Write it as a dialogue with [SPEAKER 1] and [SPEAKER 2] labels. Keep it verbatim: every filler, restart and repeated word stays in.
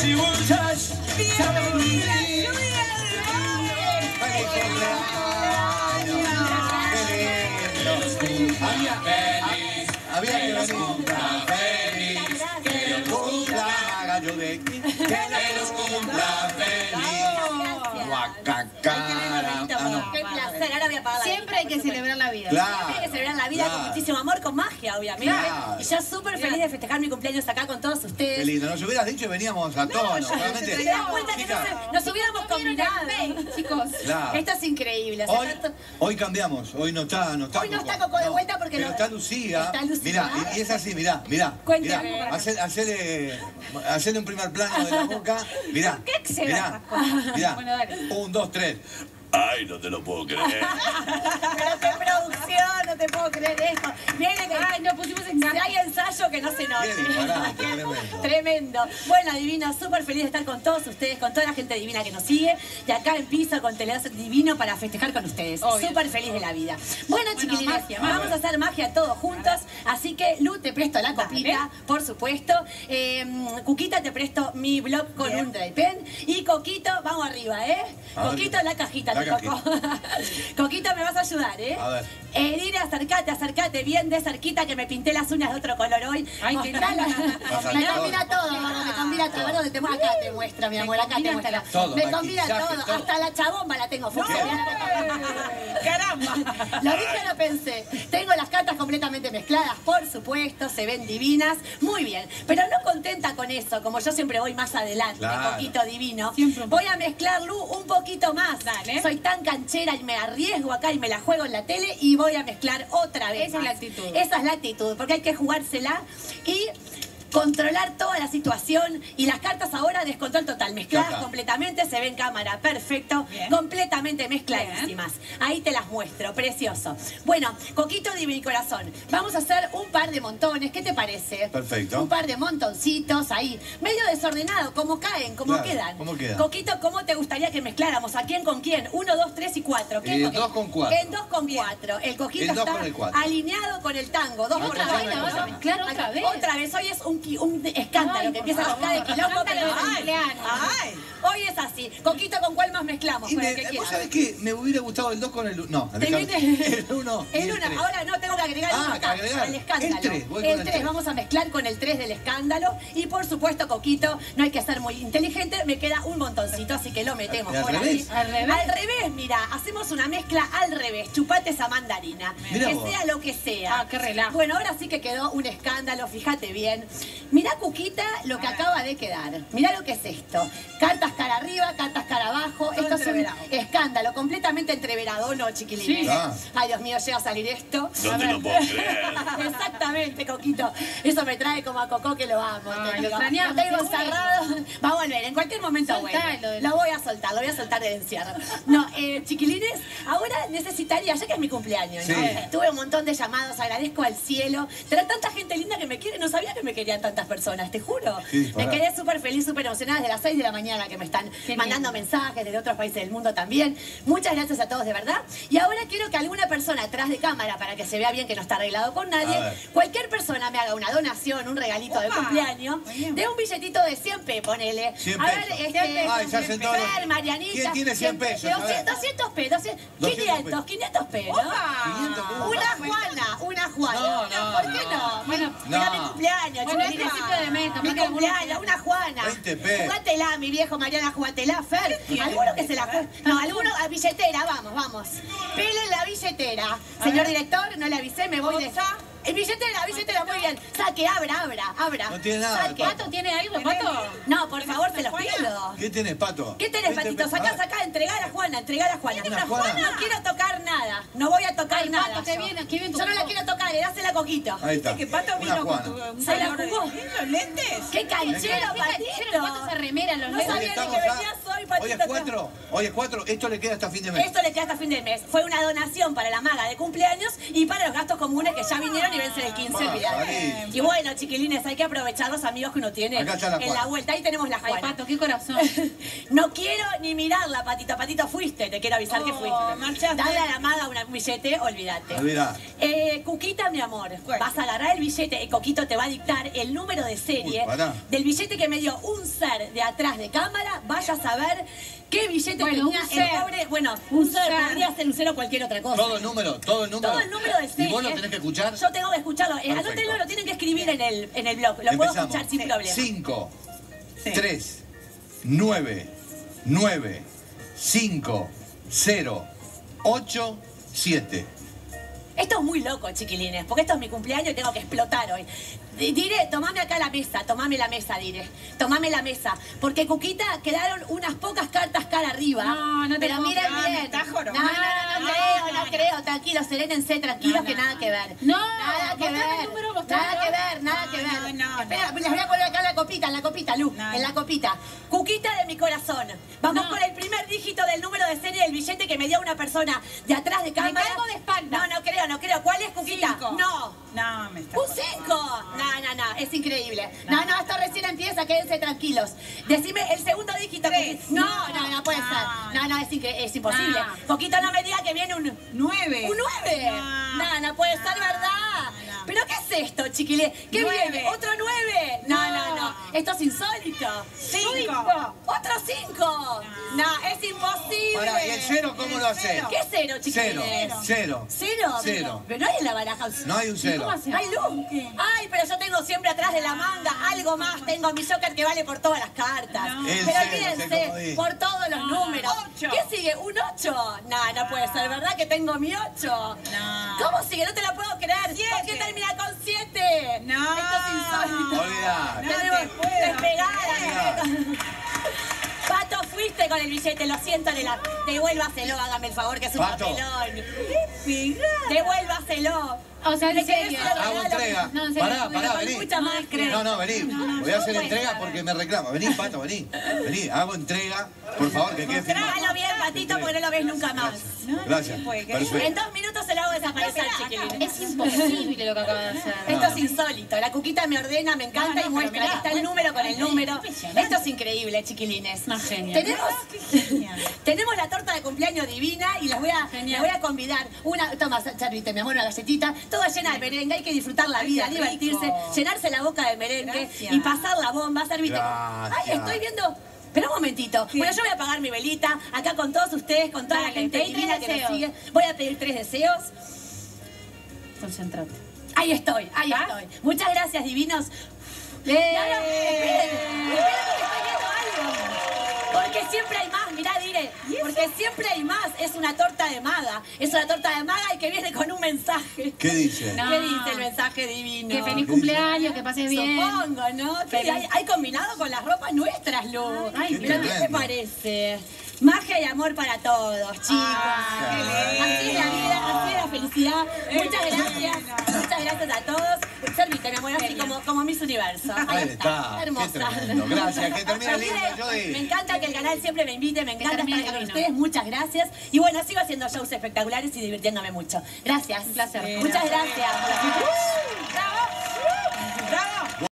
[SPEAKER 1] she will touch.
[SPEAKER 2] Había, feliz, había que los cumpla feliz, que los cumpla gallo de que los cumpla feliz. Guacacara.
[SPEAKER 3] Qué placer, ahora voy a apagar la
[SPEAKER 4] Siempre hay que celebrar la vida.
[SPEAKER 2] Claro.
[SPEAKER 3] Siempre hay que celebrar la vida
[SPEAKER 2] Claro.
[SPEAKER 3] con muchísimo amor, con magia, obviamente.
[SPEAKER 2] Claro.
[SPEAKER 3] Y yo súper feliz de festejar mi cumpleaños acá con todos ustedes.
[SPEAKER 2] Qué lindo, nos hubieras dicho y veníamos a tono. Realmente.
[SPEAKER 3] ¿Te das cuenta que no se- nos hubiéramos combinado?
[SPEAKER 4] Chicos,
[SPEAKER 2] Claro.
[SPEAKER 3] Esto es increíble. O sea,
[SPEAKER 2] Hoy,
[SPEAKER 3] tanto-
[SPEAKER 2] hoy cambiamos, hoy no está, no está
[SPEAKER 3] Hoy no
[SPEAKER 2] Coco.
[SPEAKER 3] está Coco de vuelta porque
[SPEAKER 2] pero
[SPEAKER 3] no-
[SPEAKER 2] está Lucía.
[SPEAKER 3] está Lucía.
[SPEAKER 2] Mirá, y, y es así, mirá, mirá.
[SPEAKER 3] Cuéntame.
[SPEAKER 2] Mirá, hacer, hacerle, hacerle un primer plano de la boca. Mirá,
[SPEAKER 4] ¿Por qué se
[SPEAKER 2] mirá,
[SPEAKER 4] va a
[SPEAKER 2] mirá.
[SPEAKER 4] Bueno, dale.
[SPEAKER 2] Un, dos, tres.
[SPEAKER 1] Ay, no te lo puedo creer.
[SPEAKER 3] Pero qué producción, no te puedo creer esto. Viene que
[SPEAKER 4] Ay, no pusimos en
[SPEAKER 3] si hay ensayo que no se note.
[SPEAKER 2] Qué disparate, tremendo.
[SPEAKER 3] Tremendo. Bueno, divino, súper feliz de estar con todos ustedes, con toda la gente divina que nos sigue. Y acá en Piso con Teledazo Divino para festejar con ustedes.
[SPEAKER 4] Obvio.
[SPEAKER 3] Súper feliz de la vida. Bueno, chiquilines,
[SPEAKER 4] magia,
[SPEAKER 3] vamos a hacer magia todos juntos. Así que, Lu, te presto la copita, por supuesto. Eh, Cuquita, te presto mi blog con
[SPEAKER 4] Bien.
[SPEAKER 3] un dry pen. Y Coquito, vamos arriba, ¿eh?
[SPEAKER 2] A ver.
[SPEAKER 3] Coquito, la cajita,
[SPEAKER 2] La
[SPEAKER 3] te tocó. Coquito, me vas a ayudar, ¿eh?
[SPEAKER 2] A ver.
[SPEAKER 3] Eh, Dile, acércate, acércate bien de cerquita que me pinté las uñas de otro color hoy.
[SPEAKER 4] Ay, qué
[SPEAKER 3] Mostrala.
[SPEAKER 2] Pasa
[SPEAKER 3] Me
[SPEAKER 2] todo.
[SPEAKER 3] combina todo, amor, me combina todo. A ver dónde te muestro. Acá te muestra, mi amor, acá te
[SPEAKER 4] combina
[SPEAKER 3] muestra.
[SPEAKER 4] hasta
[SPEAKER 2] la-
[SPEAKER 3] Me
[SPEAKER 2] todo,
[SPEAKER 3] combina
[SPEAKER 2] maquillaje,
[SPEAKER 3] todo,
[SPEAKER 2] todo.
[SPEAKER 3] hasta la chabomba la tengo. Fuerte.
[SPEAKER 4] ¡Caramba!
[SPEAKER 3] Lo dije, lo pensé. Tengo las cartas completamente mezcladas, por supuesto, se ven divinas. Muy bien. Pero no contenta con eso, como yo siempre voy más adelante,
[SPEAKER 2] Claro.
[SPEAKER 3] poquito divino.
[SPEAKER 4] Siempre un
[SPEAKER 3] Voy a mezclar, Lu, un poquito más.
[SPEAKER 4] Dale.
[SPEAKER 3] Soy tan canchera y me arriesgo acá y me la juego en la tele y voy a mezclar otra vez.
[SPEAKER 4] Esa es la
[SPEAKER 3] más.
[SPEAKER 4] actitud.
[SPEAKER 3] Esa es la actitud, porque hay que jugársela y controlar toda la situación. Y las cartas ahora, descontrol total, mezcladas
[SPEAKER 2] Acá.
[SPEAKER 3] completamente, se ve en cámara, perfecto,
[SPEAKER 4] Bien.
[SPEAKER 3] completamente mezcladísimas. Ahí te las muestro, precioso. Bueno, Coquito de mi corazón, vamos a hacer un par de montones, ¿qué te parece?
[SPEAKER 2] Perfecto.
[SPEAKER 3] Un par de montoncitos ahí, medio desordenado, como caen, como
[SPEAKER 2] Claro,
[SPEAKER 3] quedan.
[SPEAKER 2] ¿cómo quedan?
[SPEAKER 3] Coquito, ¿cómo te gustaría que mezcláramos? ¿A quién con quién? Uno, dos, tres y cuatro. ¿Qué
[SPEAKER 2] Eh,
[SPEAKER 3] con-
[SPEAKER 2] dos con cuatro.
[SPEAKER 3] En dos con cuatro. El Coquito
[SPEAKER 2] En dos
[SPEAKER 3] está
[SPEAKER 2] con el cuatro.
[SPEAKER 3] alineado con el tango. Dos
[SPEAKER 2] Ah,
[SPEAKER 3] por
[SPEAKER 2] con
[SPEAKER 3] la
[SPEAKER 2] tango,
[SPEAKER 3] vaina.
[SPEAKER 2] con
[SPEAKER 3] Vamos a
[SPEAKER 2] tango.
[SPEAKER 3] mezclar otra vez. Otra vez. Hoy es un, qui- un escándalo
[SPEAKER 4] Ay,
[SPEAKER 3] que
[SPEAKER 4] por
[SPEAKER 3] empieza a buscar el
[SPEAKER 4] favor.
[SPEAKER 3] quilombo.
[SPEAKER 4] Escándalo
[SPEAKER 3] pero-
[SPEAKER 4] de
[SPEAKER 3] Ay,
[SPEAKER 4] cumpleaños.
[SPEAKER 3] ay. Hoy es así. Coquito, ¿con cuál más mezclamos?
[SPEAKER 2] Y
[SPEAKER 3] Con
[SPEAKER 2] me-
[SPEAKER 3] el que
[SPEAKER 2] ¿Vos
[SPEAKER 3] quieras.
[SPEAKER 2] sabés que me hubiera gustado el dos con el uno? No,
[SPEAKER 3] Te
[SPEAKER 2] dejame-
[SPEAKER 3] viene-
[SPEAKER 2] el uno y
[SPEAKER 3] El
[SPEAKER 2] el
[SPEAKER 3] uno.
[SPEAKER 2] tres.
[SPEAKER 3] Ahora no, tengo que agregar
[SPEAKER 2] Ah,
[SPEAKER 3] uno
[SPEAKER 2] que
[SPEAKER 3] acá,
[SPEAKER 2] agregar.
[SPEAKER 3] el escándalo.
[SPEAKER 2] El tres, voy con el
[SPEAKER 3] tres.
[SPEAKER 2] tres.
[SPEAKER 3] Vamos a mezclar con el tres del escándalo. Y por supuesto, Coquito, no hay que ser muy inteligente. Me queda un montoncito, así que lo metemos
[SPEAKER 2] ¿Y al
[SPEAKER 3] por
[SPEAKER 2] revés?
[SPEAKER 3] ahí.
[SPEAKER 4] ¿Al revés?
[SPEAKER 3] Al revés, mira, hacemos una mezcla al revés. Chupate esa mandarina.
[SPEAKER 2] Mirá
[SPEAKER 3] que
[SPEAKER 2] vos.
[SPEAKER 3] sea lo que sea.
[SPEAKER 4] Ah, qué relajo.
[SPEAKER 3] Bueno, ahora sí que quedó un escándalo, fíjate bien. Mirá, Cuquita, lo que acaba de quedar. Mirá lo que es esto. Cartas cara arriba, cartas cara abajo. Esto es un escándalo, completamente entreverado, ¿no, chiquilines?
[SPEAKER 4] Sí.
[SPEAKER 2] Ah.
[SPEAKER 3] Ay, Dios mío, llega a salir esto.
[SPEAKER 1] No te lo puedo creer.
[SPEAKER 3] Exactamente, Coquito. Eso me trae como a Coco que lo amo.
[SPEAKER 4] Ay,
[SPEAKER 3] te
[SPEAKER 4] lo
[SPEAKER 3] digo.
[SPEAKER 4] extrañamos,
[SPEAKER 3] Lo tengo
[SPEAKER 4] qué bueno.
[SPEAKER 3] encerrado. Va a volver, en cualquier momento
[SPEAKER 4] Soltalo.
[SPEAKER 3] vuelve. Lo voy a soltar, lo voy a soltar del encierro. No, eh, chiquilines, ahora necesitaría, ya que es mi cumpleaños, ¿no?
[SPEAKER 2] Sí.
[SPEAKER 3] Tuve un montón de llamados, agradezco al cielo. Tener tanta gente linda que me quiere, no sabía que me querían tantas personas, te juro.
[SPEAKER 2] Sí,
[SPEAKER 3] me
[SPEAKER 2] disparate.
[SPEAKER 3] quedé súper feliz, súper emocionada desde las seis de la mañana que me están
[SPEAKER 4] Qué
[SPEAKER 3] mandando
[SPEAKER 4] lindo.
[SPEAKER 3] mensajes de otros países del mundo también. Muchas gracias a todos, de verdad. Y ahora quiero que alguna persona atrás de cámara, para que se vea bien que no está arreglado con nadie,
[SPEAKER 2] A ver.
[SPEAKER 3] cualquier persona me haga una donación, un regalito de
[SPEAKER 4] Opa.
[SPEAKER 3] cumpleaños, de un billetito de cien pe, ponele.
[SPEAKER 2] cien
[SPEAKER 3] a ver,
[SPEAKER 2] pesos.
[SPEAKER 3] este,
[SPEAKER 2] Ay, ya hacen todos los-
[SPEAKER 3] Fer, Marianita.
[SPEAKER 2] ¿Quién tiene cien pesos? A ver.
[SPEAKER 3] doscientos, doscientos pe, doscientos,
[SPEAKER 2] doscientos
[SPEAKER 3] quinientos, quinientos pe, ¿no?
[SPEAKER 2] quinientos, ¿cómo?
[SPEAKER 3] Una Juana, una Juana.
[SPEAKER 2] No, no,
[SPEAKER 3] ¿Por qué no?
[SPEAKER 2] no.
[SPEAKER 3] Bueno,
[SPEAKER 2] No.
[SPEAKER 3] era mi cumpleaños,
[SPEAKER 4] Bueno, es
[SPEAKER 3] chiquilines.
[SPEAKER 4] principio de mes, capaz
[SPEAKER 3] Mi
[SPEAKER 4] que algunos
[SPEAKER 3] cumpleaños, una Juana.
[SPEAKER 2] veinte pe.
[SPEAKER 3] Jugátela, mi viejo Mariana, jugátela, Fer. Alguno que se la juegue. No, alguno a billetera, vamos, vamos. Pelen la billetera. Señor director, no le avisé, me voy de esa. El billetera, billetera, muy bien. Saque, abra, abra, abra.
[SPEAKER 2] No tiene nada,
[SPEAKER 3] Saque.
[SPEAKER 4] ¿Pato tiene algo, Pato?
[SPEAKER 3] No, por favor, se los pido.
[SPEAKER 2] ¿Qué tenés, Pato?
[SPEAKER 3] ¿Qué tenés,
[SPEAKER 2] veinte
[SPEAKER 3] Patito?
[SPEAKER 2] pe-
[SPEAKER 3] Sacá,
[SPEAKER 2] a ver.
[SPEAKER 3] sacá, entregar a Juana, entregar a Juana.
[SPEAKER 2] ¿Una Juana?
[SPEAKER 3] No quiero tocar nada, no voy a tocar
[SPEAKER 4] Ay,
[SPEAKER 3] nada.
[SPEAKER 4] Pato, qué
[SPEAKER 3] yo.
[SPEAKER 4] bien, qué bien tu
[SPEAKER 3] Yo no la
[SPEAKER 4] juego.
[SPEAKER 3] quiero tocar, le dásela a Coquito.
[SPEAKER 2] Ahí está.
[SPEAKER 5] Que Pato
[SPEAKER 2] Una
[SPEAKER 5] vino con
[SPEAKER 2] Juana.
[SPEAKER 5] tu, un
[SPEAKER 3] Se la
[SPEAKER 5] color de-
[SPEAKER 3] jugó.
[SPEAKER 5] ¿Eh, los lentes?
[SPEAKER 3] ¡Qué canchero,
[SPEAKER 4] Patito. Pato
[SPEAKER 3] Patito!
[SPEAKER 4] se remera los
[SPEAKER 3] No
[SPEAKER 4] lentes.
[SPEAKER 3] sabía ni
[SPEAKER 2] estamos
[SPEAKER 3] que
[SPEAKER 2] ya-
[SPEAKER 3] venías hoy,
[SPEAKER 2] Hoy
[SPEAKER 3] Patito.
[SPEAKER 2] es cuatro, hoy es cuatro, esto le queda hasta fin de mes.
[SPEAKER 3] Esto le queda hasta fin de mes. Fue una donación para la maga de cumpleaños y para los gastos comunes que ya vinieron y vence el quince,
[SPEAKER 2] Va,
[SPEAKER 3] mirá.
[SPEAKER 2] salí.
[SPEAKER 3] Y bueno, chiquilines, hay que aprovechar los amigos que uno tiene
[SPEAKER 2] Acá está la
[SPEAKER 3] en
[SPEAKER 2] Juana.
[SPEAKER 3] la vuelta. Ahí tenemos la
[SPEAKER 4] Ay,
[SPEAKER 3] Juana.
[SPEAKER 4] Pato, qué corazón.
[SPEAKER 3] No quiero ni mirarla, Patito. Patito, fuiste. Te quiero avisar que
[SPEAKER 4] Oh,
[SPEAKER 3] fuiste.
[SPEAKER 4] marchaste.
[SPEAKER 3] Dale a la maga un billete, olvídate.
[SPEAKER 2] Olvidá.
[SPEAKER 3] Eh, Cuquita, mi amor, vas a agarrar el billete y Coquito te va a dictar el número de serie
[SPEAKER 2] Uy, pará.
[SPEAKER 3] del billete que me dio un ser de atrás de cámara. Vaya a saber qué billete
[SPEAKER 4] Bueno,
[SPEAKER 3] tenía
[SPEAKER 4] un
[SPEAKER 3] el
[SPEAKER 4] ser.
[SPEAKER 3] pobre. Bueno, un ser,
[SPEAKER 4] ser.
[SPEAKER 3] podría ser un cero o cualquier otra cosa.
[SPEAKER 2] Todo el número, todo el número.
[SPEAKER 3] Todo el número de serie.
[SPEAKER 2] ¿Y vos lo tenés que escuchar?
[SPEAKER 3] Yo tengo que escucharlo. Eh,
[SPEAKER 2] Perfecto.
[SPEAKER 3] anótenlo, lo tienen que escribir en el, en el blog. Lo puedo
[SPEAKER 2] Empezamos.
[SPEAKER 3] escuchar sin problema.
[SPEAKER 2] cinco, tres, nueve, nueve, cinco, cero, ocho, siete.
[SPEAKER 3] Esto es muy loco, chiquilines, porque esto es mi cumpleaños y tengo que explotar hoy. Di- Diré, tomame acá la mesa, tomame la mesa, diré. Tomame la mesa. Porque, Cuquita, quedaron unas pocas cartas cara arriba.
[SPEAKER 4] No, no te
[SPEAKER 3] Pero
[SPEAKER 4] puedo
[SPEAKER 3] miren
[SPEAKER 4] creer,
[SPEAKER 3] bien.
[SPEAKER 4] me estás
[SPEAKER 3] No,
[SPEAKER 4] jorobando.
[SPEAKER 3] no, no, no,
[SPEAKER 4] No,
[SPEAKER 3] creo, no,
[SPEAKER 4] no,
[SPEAKER 3] creo. Tranquilos, serénense, tranquilos,
[SPEAKER 4] No,
[SPEAKER 3] que
[SPEAKER 4] no.
[SPEAKER 3] nada que ver.
[SPEAKER 4] No,
[SPEAKER 3] nada que
[SPEAKER 4] mostrame
[SPEAKER 3] ver.
[SPEAKER 4] el número, mostrame.
[SPEAKER 3] Nada que ver, nada
[SPEAKER 4] No,
[SPEAKER 3] que ver.
[SPEAKER 4] no, no,
[SPEAKER 3] Espera,
[SPEAKER 4] no.
[SPEAKER 3] les voy a poner acá en la copita, en la copita, Lu.
[SPEAKER 4] No,
[SPEAKER 3] en la
[SPEAKER 4] no.
[SPEAKER 3] copita. Cuquita de mi corazón. Vamos
[SPEAKER 4] No.
[SPEAKER 3] con el primer dígito del número de serie del billete que me dio una persona de atrás de cámara.
[SPEAKER 4] caigo de espalda.
[SPEAKER 3] No, no creo, no creo. ¿Cuál es, Cuquita?
[SPEAKER 4] Cinco.
[SPEAKER 3] No.
[SPEAKER 4] No, me está
[SPEAKER 3] ¡Un cinco! No, no, no, es increíble. No, no, esto recién empieza, quédense tranquilos. Decime el segundo dígito.
[SPEAKER 4] Tres.
[SPEAKER 3] Coquito. No, no, no puede
[SPEAKER 4] No.
[SPEAKER 3] ser. No, no, es, incre- es imposible.
[SPEAKER 4] No.
[SPEAKER 3] Coquito, no me diga que viene un...
[SPEAKER 4] Nueve.
[SPEAKER 3] ¡Un nueve!
[SPEAKER 4] No.
[SPEAKER 3] No, no puede ser
[SPEAKER 4] No,
[SPEAKER 3] verdad.
[SPEAKER 4] no.
[SPEAKER 3] ¿Pero qué es esto, chiquile? ¿Qué
[SPEAKER 4] Nueve.
[SPEAKER 3] viene? ¿Otro nueve? No, no,
[SPEAKER 4] No.
[SPEAKER 3] no. Esto es insólito.
[SPEAKER 4] Cinco.
[SPEAKER 3] ¿Otro cinco? No, es imposible.
[SPEAKER 2] Pará, ¿y el cero cómo lo haces?
[SPEAKER 3] ¿Qué cero,
[SPEAKER 2] Cero,
[SPEAKER 3] chiquilines?
[SPEAKER 2] cero.
[SPEAKER 3] ¿Cero?
[SPEAKER 2] Cero.
[SPEAKER 3] Pero no hay en la baraja.
[SPEAKER 2] No hay un cero.
[SPEAKER 4] ¿Cómo hace?
[SPEAKER 3] ¡Ay, Lu! Ay, pero yo tengo siempre atrás de la manga algo más. Tengo mi Joker que vale por todas las cartas.
[SPEAKER 4] No.
[SPEAKER 2] El
[SPEAKER 3] Pero
[SPEAKER 2] cero,
[SPEAKER 3] olvídense,
[SPEAKER 2] sé cómo dice.
[SPEAKER 3] por todos los
[SPEAKER 4] No.
[SPEAKER 3] números.
[SPEAKER 4] Ocho.
[SPEAKER 3] ¿Qué sigue? ¿Un ocho? No, no puede ser, ¿verdad que tengo mi ocho?
[SPEAKER 4] No.
[SPEAKER 3] ¿Cómo sigue? No te lo puedo creer.
[SPEAKER 4] Siete.
[SPEAKER 3] ¿Por qué termina con siete?
[SPEAKER 4] No.
[SPEAKER 3] Esto es insólito.
[SPEAKER 2] Olvidá.
[SPEAKER 4] No
[SPEAKER 3] Tenemos
[SPEAKER 4] te puedo
[SPEAKER 3] despegada. Pato, fuiste con el billete, lo siento, Lela. Devuélvaselo, hágame el favor, que es un
[SPEAKER 2] Pato.
[SPEAKER 3] papelón. Devuélvaselo.
[SPEAKER 4] O sea,
[SPEAKER 3] Le
[SPEAKER 4] en
[SPEAKER 3] querés
[SPEAKER 4] serio.
[SPEAKER 3] el
[SPEAKER 2] Hago
[SPEAKER 3] regalo.
[SPEAKER 2] entrega.
[SPEAKER 4] No, en serio,
[SPEAKER 2] Pará, pará,
[SPEAKER 3] Con
[SPEAKER 2] vení.
[SPEAKER 3] mucha más
[SPEAKER 2] No, no, vení. Voy a hacer entrega porque me reclama. Vení, Pato, vení. Vení, hago entrega. Por favor, que quede firmado.
[SPEAKER 3] Trágalo bien, Patito, porque no lo ves nunca más.
[SPEAKER 2] Gracias. Perfecto.
[SPEAKER 3] En dos minutos se lo hago desaparecer, chiquilín.
[SPEAKER 4] Es imposible lo que acaba de hacer.
[SPEAKER 3] Esto es insólito. La Cuquita me ordena, me encanta
[SPEAKER 4] No, no,
[SPEAKER 3] y muestra.
[SPEAKER 4] pero mirá,
[SPEAKER 3] Ahí está el número con el número. Esto es increíble, chiquilines.
[SPEAKER 4] Una genia.
[SPEAKER 3] Tenemos, tenemos la torta de cumpleaños divina y les voy a, les voy a convidar. Una, toma, Charvite, mi amor, una galletita. Toda llena de merengue. Hay que disfrutar la vida,
[SPEAKER 4] qué
[SPEAKER 3] divertirse,
[SPEAKER 4] rico.
[SPEAKER 3] llenarse la boca de merengue
[SPEAKER 4] Gracias.
[SPEAKER 3] y pasar la bomba. Servite. Ay,
[SPEAKER 2] Gracias.
[SPEAKER 3] estoy viendo. Pero un momentito. Bueno, yo voy a apagar mi velita acá con todos ustedes, con toda la
[SPEAKER 4] Dale,
[SPEAKER 3] gente
[SPEAKER 4] pedí tres
[SPEAKER 3] divina que nos
[SPEAKER 4] deseos.
[SPEAKER 3] sigue. Voy a pedir tres deseos.
[SPEAKER 4] Concentrate.
[SPEAKER 3] Ahí estoy, ahí
[SPEAKER 4] ¿Ah?
[SPEAKER 3] estoy. Muchas gracias, divinos.
[SPEAKER 4] ¡Eh!
[SPEAKER 3] Y ahora, esperen, esperen porque estoy viendo algo. Porque siempre hay más, mirá, Dire. Porque siempre hay más. Es una torta de maga. Es una torta de maga y que viene con un mensaje.
[SPEAKER 2] ¿Qué dice?
[SPEAKER 4] No.
[SPEAKER 3] ¿Qué dice el mensaje divino?
[SPEAKER 4] Que feliz cumpleaños, que pases bien.
[SPEAKER 3] Supongo, ¿no? Que
[SPEAKER 4] Feliz.
[SPEAKER 3] hay, hay combinado con las ropas nuestras, Lu.
[SPEAKER 4] Ay,
[SPEAKER 3] ¿Pero qué te
[SPEAKER 2] tremendo.
[SPEAKER 3] parece? Magia y amor para todos, chicos.
[SPEAKER 4] Ah,
[SPEAKER 2] qué lindo.
[SPEAKER 3] Así es la vida, así es la felicidad. Muchas gracias. Muchas gracias a todos. Servite, mi amor, así como, como Miss Universo.
[SPEAKER 2] Ahí está. Qué
[SPEAKER 3] Hermosa.
[SPEAKER 2] tremendo. Gracias. Que termine lindo,
[SPEAKER 3] Miren,
[SPEAKER 2] Jody.
[SPEAKER 3] Me encanta que el canal siempre me invite, me encanta
[SPEAKER 4] termine
[SPEAKER 3] estar acá con
[SPEAKER 4] divino.
[SPEAKER 3] ustedes. Muchas gracias. Y bueno, sigo haciendo shows espectaculares y divirtiéndome mucho. Gracias.
[SPEAKER 4] Un placer.
[SPEAKER 3] Muchas gracias.
[SPEAKER 4] ¡Bravo! ¡Bravo!